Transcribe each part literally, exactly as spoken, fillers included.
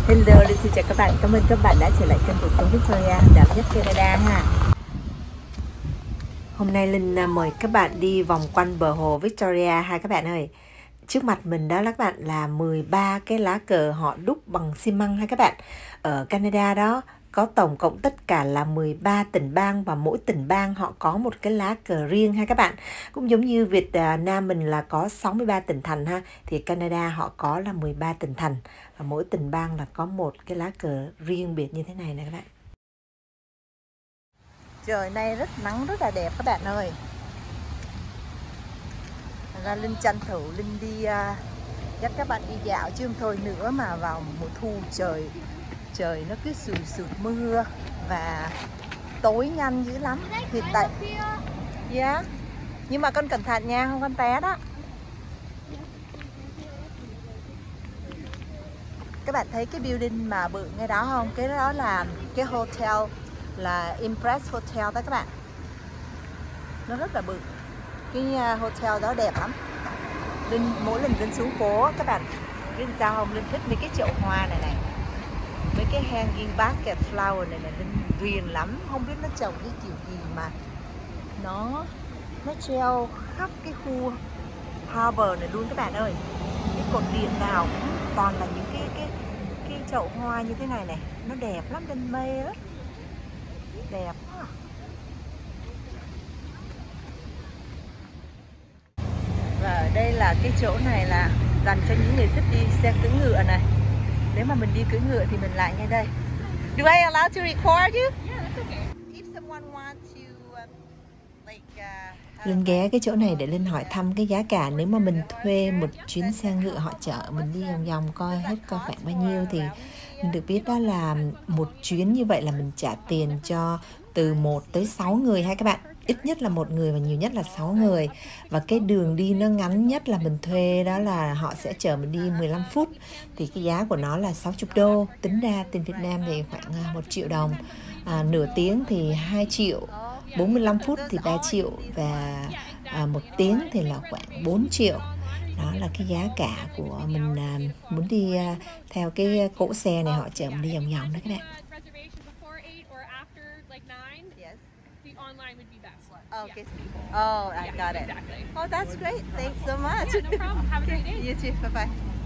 Hello, xin chào các bạn. Cảm ơn các bạn đã trở lại kênh Cuộc Sống Victoria, đảo nhất Canada ha. Hôm nay Linh mời các bạn đi vòng quanh bờ hồ Victoria ha các bạn ơi. Trước mặt mình đó là các bạn là mười ba cái lá cờ họ đúc bằng xi măng ha các bạn. Ở Canada đó có tổng cộng tất cả là mười ba tỉnh bang và mỗi tỉnh bang họ có một cái lá cờ riêng ha các bạn. Cũng giống như Việt Nam mình là có sáu mươi ba tỉnh thành ha, thì Canada họ có là mười ba tỉnh thành và mỗi tỉnh bang là có một cái lá cờ riêng biệt như thế này nè các bạn. Trời nay rất nắng rất là đẹp các bạn ơi. Ra Linh tranh thủ Linh đi uh, dắt các bạn đi dạo chứ không thôi nữa mà vào mùa thu trời trời nó cứ sùi sụt mưa và tối nhanh dữ lắm. Hiện tại yeah. Nhưng mà con cẩn thận nha, không con té đó. Các bạn thấy cái building mà bự ngay đó không? Cái đó là cái hotel là Impress Hotel đó các bạn. Nó rất là bự. Cái hotel đó đẹp lắm. Linh mỗi lần Linh xuống phố các bạn biết sao không? Linh thích mấy cái chậu hoa này này, mấy cái hanging basket flower này này, Linh ghiền lắm. Không biết nó trồng cái kiểu gì mà nó nó treo khắp cái khu harbor này luôn các bạn ơi. Cái cột điện nào cũng toàn là những cái cái cái chậu hoa như thế này này, nó đẹp lắm, Linh mê á, đẹp quá. Và ở đây là cái chỗ này là dành cho những người thích đi xe cưỡi ngựa này. Nếu mà mình đi cưỡi ngựa thì mình lại ngay đây. Do I allow to record you? Yeah, that's okay. If someone wants to um, like uh, Linh ghé cái chỗ này để Linh hỏi thăm cái giá cả. Nếu mà mình thuê một chuyến xe ngựa họ chở mình đi vòng vòng coi hết coi khoảng bao nhiêu thì mình được biết đó là một chuyến như vậy là mình trả tiền cho từ một tới sáu người ha các bạn. Ít nhất là một người và nhiều nhất là sáu người. Và cái đường đi nó ngắn nhất là mình thuê đó là họ sẽ chở mình đi mười lăm phút. Thì cái giá của nó là sáu mươi đô. Tính ra tiền Việt Nam thì khoảng một triệu đồng. À, nửa tiếng thì hai triệu. bốn mươi lăm phút thì ba triệu. Và à, một tiếng thì là khoảng bốn triệu. Đó là cái giá cả của mình à, muốn đi à, theo cái cỗ xe này họ chở mình đi vòng vòng đó các bạn. Online would be best. Oh, okay. Yeah. Oh, I Yeah, got it. exactly. Oh, that's great. Thanks so much. Yeah, no problem. Have a great day. You too. Bye bye.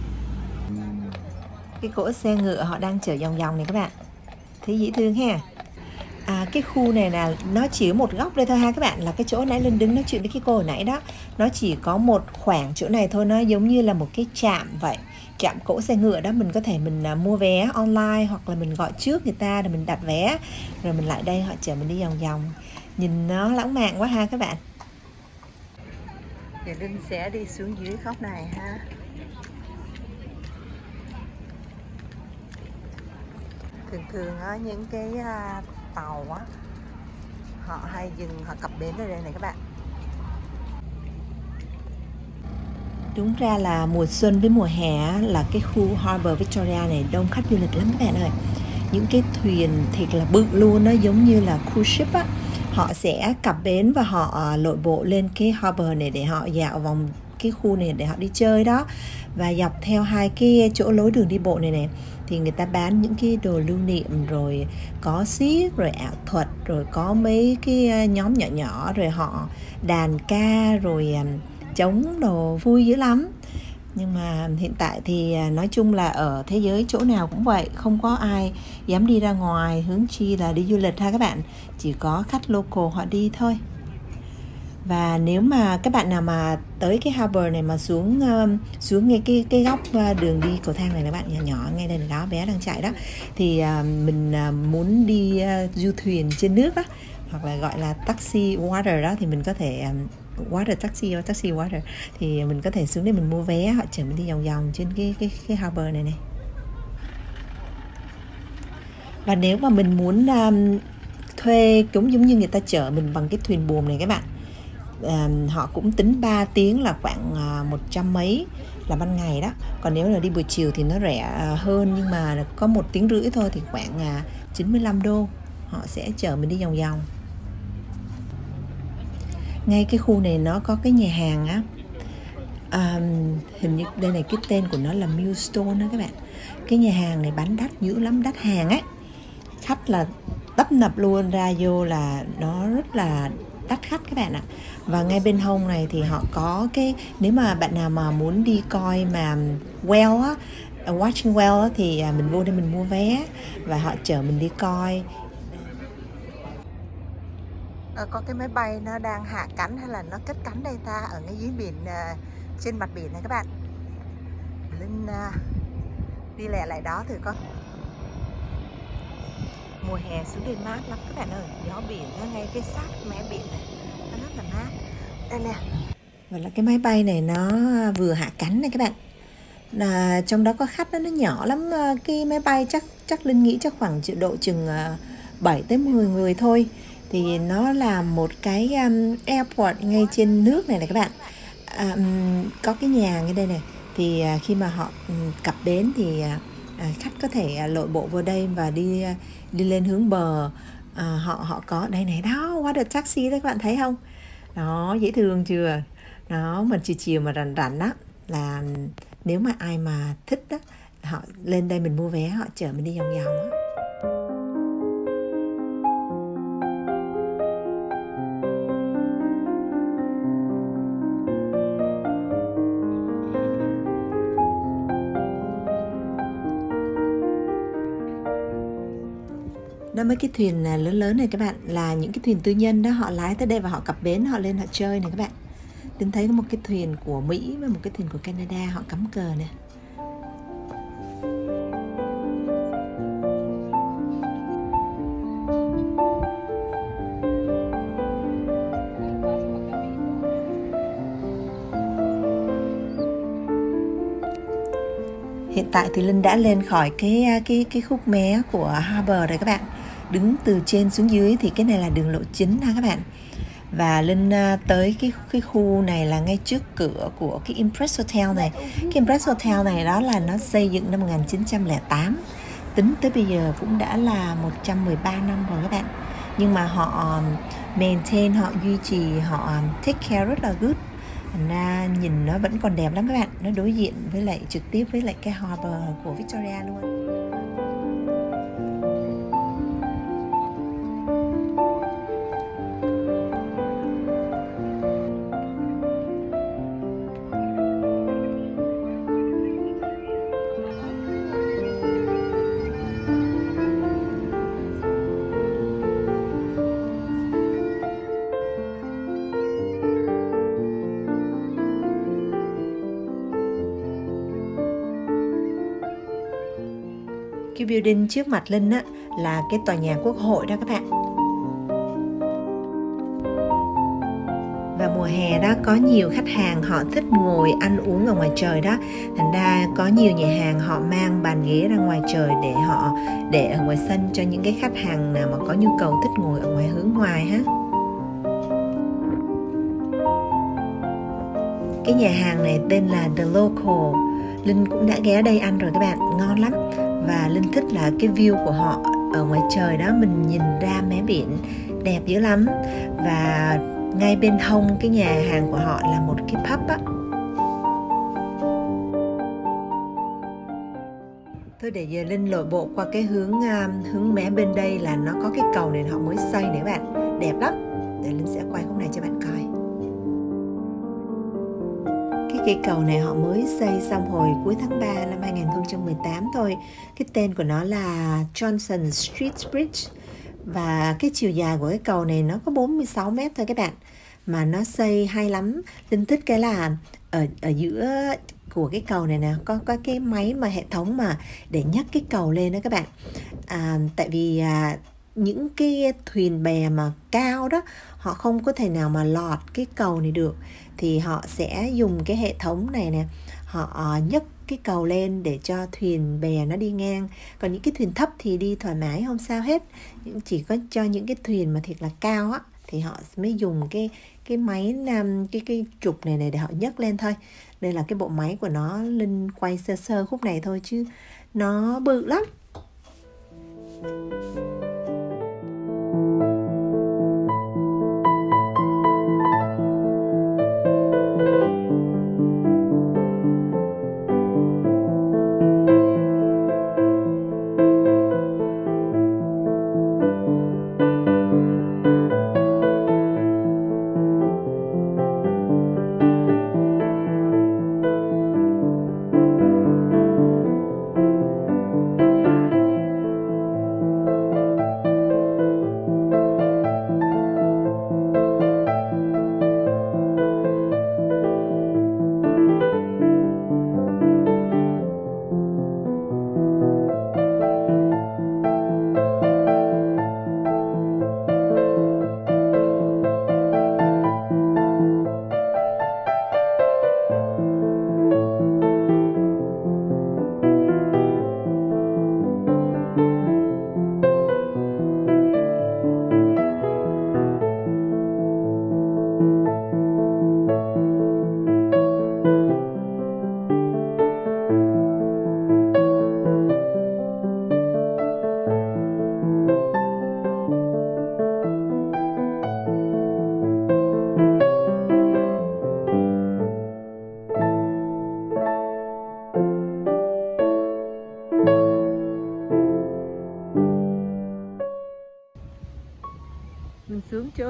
Cái cỗ xe ngựa họ đang chở vòng vòng này các bạn. Thấy dễ thương ha. À, cái khu này là nó chỉ có một góc đây thôi ha các bạn, là cái chỗ nãy Linh đứng nói chuyện với cái cô hồi nãy đó. Nó chỉ có một khoảng chỗ này thôi, nó giống như là một cái trạm vậy. Trạm cỗ xe ngựa đó, mình có thể mình uh, mua vé online hoặc là mình gọi trước người ta để mình đặt vé rồi mình lại đây họ chở mình đi vòng vòng. Nhìn nó lãng mạn quá ha các bạn. Thì Linh sẽ đi xuống dưới góc này ha. Thường thường á, những cái uh, tàu á, họ hay dừng, họ cập bến ở đây này các bạn. Đúng ra là mùa xuân với mùa hè là cái khu Harbor Victoria này đông khách du lịch lắm các bạn ơi. Những cái thuyền thiệt là bự luôn, nó giống như là cruise ship á. Họ sẽ cập bến và họ lội bộ lên cái harbor này để họ dạo vòng cái khu này để họ đi chơi đó. Và dọc theo hai cái chỗ lối đường đi bộ này nè thì người ta bán những cái đồ lưu niệm, rồi có xiếc, rồi ảo thuật, rồi có mấy cái nhóm nhỏ nhỏ, rồi họ đàn ca, rồi trống đồ vui dữ lắm. Nhưng mà hiện tại thì nói chung là ở thế giới chỗ nào cũng vậy, không có ai dám đi ra ngoài hướng chi là đi du lịch ha các bạn. Chỉ có khách local họ đi thôi. Và nếu mà các bạn nào mà tới cái harbor này mà xuống um, xuống ngay cái cái góc uh, đường đi cầu thang này các bạn, nhỏ nhỏ ngay đây đó, bé đang chạy đó, thì uh, mình uh, muốn đi uh, du thuyền trên nước đó, hoặc là gọi là taxi water đó, thì mình có thể um, water taxi or taxi water, thì mình có thể xuống đây mình mua vé, họ chở mình đi vòng vòng trên cái cái cái harbor này này. Và nếu mà mình muốn um, thuê cũng giống như người ta chở mình bằng cái thuyền buồm này các bạn, à, họ cũng tính ba tiếng là khoảng à, một trăm mấy là ban ngày đó. Còn nếu là đi buổi chiều thì nó rẻ à, hơn, nhưng mà có một tiếng rưỡi thôi thì khoảng à, chín mươi lăm đô. Họ sẽ chở mình đi vòng vòng. Ngay cái khu này nó có cái nhà hàng á, um, hình như đây này cái tên của nó là Millstone đó các bạn. Cái nhà hàng này bán đắt dữ lắm, đắt hàng ấy, khách là tấp nập luôn, ra vô là nó rất là đắt khách các bạn ạ. Và ngay bên hông này thì họ có cái, nếu mà bạn nào mà muốn đi coi mà whale á, watching whale á, thì mình vô đây mình mua vé và họ chở mình đi coi. À, có cái máy bay nó đang hạ cánh hay là nó cất cánh đây ta, ở ngay dưới biển, uh, trên mặt biển này các bạn. Linh uh, đi lẹ lại đó thử coi. Mùa hè xuống đây mát lắm các bạn ơi, gió biển nó ngay cái sát mé biển này, nó rất là mát. Đây nè, và là cái máy bay này nó vừa hạ cánh này các bạn. Là trong đó có khách đó, nó nhỏ lắm, cái máy bay chắc chắc Linh nghĩ chắc khoảng độ chừng bảy tới mười người thôi. Thì nó là một cái um, airport ngay trên nước này này các bạn. Um, có cái nhà ngay đây này. Thì uh, khi mà họ um, cập bến thì uh, khách có thể uh, lội bộ vào đây và đi uh, đi lên hướng bờ. Uh, họ họ có đây này đó, water taxi đó các bạn thấy không? Đó, dễ thương chưa? Đó, mà chiều chiều mà rảnh rảnh á, là nếu mà ai mà thích đó, họ lên đây mình mua vé, họ chở mình đi vòng vòng á. Đó, mấy cái thuyền lớn lớn này các bạn là những cái thuyền tư nhân đó, họ lái tới đây và họ cập bến, họ lên họ chơi này các bạn. Đến thấy có một cái thuyền của Mỹ và một cái thuyền của Canada, họ cắm cờ nè. Hiện tại thì Linh đã lên khỏi cái cái cái khúc mé của Harbor rồi các bạn. Đứng từ trên xuống dưới thì cái này là đường lộ chính ha các bạn. Và Linh tới cái cái khu này là ngay trước cửa của cái Impress Hotel này. Cái Impress Hotel này đó là nó xây dựng năm một nghìn chín trăm lẻ tám. Tính tới bây giờ cũng đã là một trăm mười ba năm rồi các bạn. Nhưng mà họ maintain, họ duy trì, họ take care rất là good. Thành ra nhìn nó vẫn còn đẹp lắm các bạn. Nó đối diện với lại trực tiếp với lại cái harbor của Victoria luôn. Cái building trước mặt Linh á là cái tòa nhà Quốc hội đó các bạn. Và mùa hè đó có nhiều khách hàng họ thích ngồi ăn uống ở ngoài trời đó. Thành ra có nhiều nhà hàng họ mang bàn ghế ra ngoài trời để họ để ở ngoài sân cho những cái khách hàng nào mà có nhu cầu thích ngồi ở ngoài hướng ngoài ha. Cái nhà hàng này tên là The Local. Linh cũng đã ghé đây ăn rồi các bạn, ngon lắm. Và Linh thích là cái view của họ ở ngoài trời đó, mình nhìn ra mé biển đẹp dữ lắm. Và ngay bên hông cái nhà hàng của họ là một cái pub á. Thôi để giờ Linh lội bộ qua cái hướng uh, hướng mé bên đây là nó có cái cầu này họ mới xây này các bạn, đẹp lắm. Để Linh sẽ quay khúc này cho bạn coi. Cái cầu này họ mới xây xong hồi cuối tháng ba năm hai nghìn không trăm mười tám thôi. Cái tên của nó là Johnson Street Bridge. Và cái chiều dài của cái cầu này nó có bốn mươi sáu mét thôi các bạn. Mà nó xây hay lắm. Linh thích cái là ở, ở giữa của cái cầu này nè, có, có cái máy mà hệ thống mà để nhấc cái cầu lên đó các bạn. À, tại vì à, những cái thuyền bè mà cao đó, họ không có thể nào mà lọt cái cầu này được. Thì họ sẽ dùng cái hệ thống này nè, họ nhấc cái cầu lên để cho thuyền bè nó đi ngang. Còn những cái thuyền thấp thì đi thoải mái không sao hết. Chỉ có cho những cái thuyền mà thiệt là cao á thì họ mới dùng cái cái máy cái cái trục này này để họ nhấc lên thôi. Đây là cái bộ máy của nó, Linh quay sơ sơ khúc này thôi chứ nó bự lắm.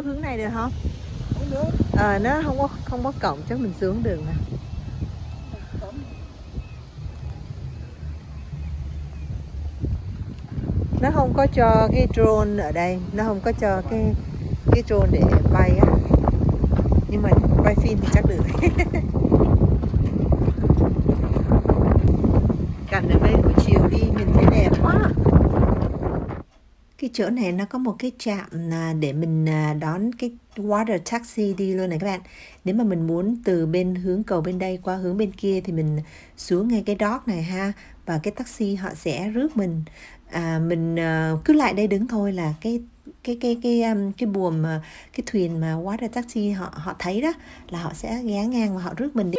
xuống hướng này được không? Không được. Ờ, nó không có không có cổng chắc mình xuống đường nè. Nó không có cho cái drone ở đây, nó không có cho cái cái drone để bay á. Nhưng mà quay phim thì chắc được. Cảnh ở đây buổi chiều đi mình thấy đẹp quá. Cái chỗ này nó có một cái trạm để mình đón cái water taxi đi luôn này các bạn. Nếu mà mình muốn từ bên hướng cầu bên đây qua hướng bên kia thì mình xuống ngay cái dock này ha, và cái taxi họ sẽ rước mình. À, mình cứ lại đây đứng thôi là cái cái cái cái cái, cái buồm cái thuyền mà water taxi họ họ thấy đó là họ sẽ ghé ngang và họ rước mình đi.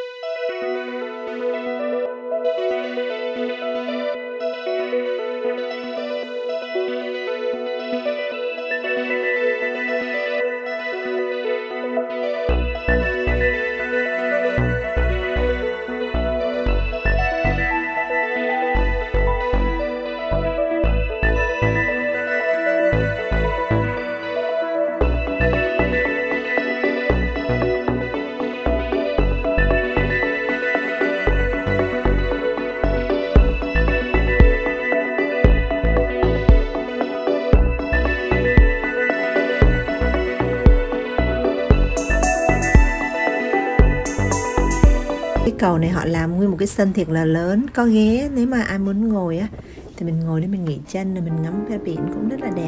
Cái cầu này họ làm nguyên một cái sân thiệt là lớn, có ghế nếu mà ai muốn ngồi á thì mình ngồi để mình nghỉ chân rồi mình ngắm ra biển cũng rất là đẹp.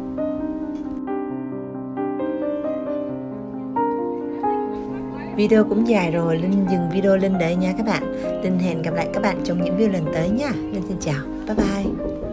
Video cũng dài rồi, Linh dừng video lên đây nha các bạn. Linh hẹn gặp lại các bạn trong những video lần tới nha. Linh xin chào, bye bye.